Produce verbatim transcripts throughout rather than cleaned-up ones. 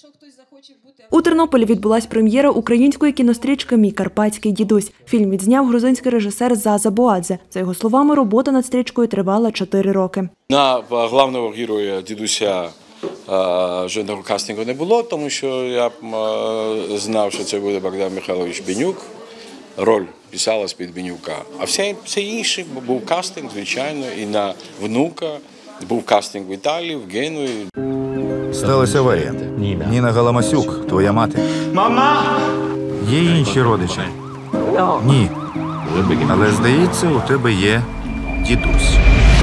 У Тернополі відбулась прем'єра української кінострічки «Мій карпатський дідусь». Фільм відзняв грузинський режисер Заза Боадзе. За його словами, робота над стрічкою тривала чотири роки. На головного героя дідуся жодного кастингу не було, тому що я знав, що це буде Богдан Михайлович Бенюк. Роль писалась під Бенюка. А все, все інше був кастинг, звичайно, і на внука. Був кастинг в Італії, в Генуї. Сталася аварія. Ніна Галамасюк, твоя мати. Мама! Є інші родичі? Ні. Але, здається, у тебе є дідусь.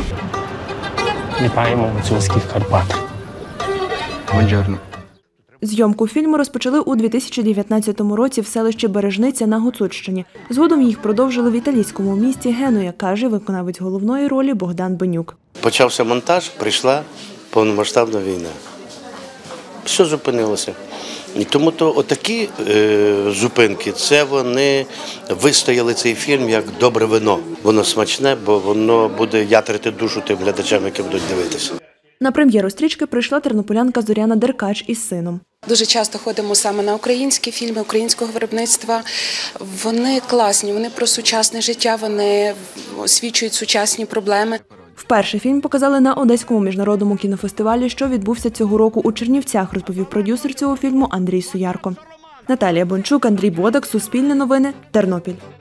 Вітаємо гуцульських Карпат. Бонджорно. Зйомку фільму розпочали у дві тисячі дев'ятнадцятому році в селищі Бережниця на Гуцульщині. Згодом їх продовжили в італійському місті Генуя, каже виконавець головної ролі Богдан Бенюк. Почався монтаж, прийшла повномасштабна війна. Все зупинилося. І тому то отакі е, зупинки, це вони вистояли цей фільм як добре вино. Воно смачне, бо воно буде ятрити душу тим глядачам, які будуть дивитися. На прем'єру стрічки прийшла тернополянка Зоряна Деркач із сином. Дуже часто ходимо саме на українські фільми, українського виробництва. Вони класні, вони про сучасне життя, вони освічують сучасні проблеми. Вперше фільм показали на Одеському міжнародному кінофестивалі, що відбувся цього року у Чернівцях, розповів продюсер цього фільму Андрій Суярко. Наталія Бончук, Андрій Бодак, Суспільне новини, Тернопіль.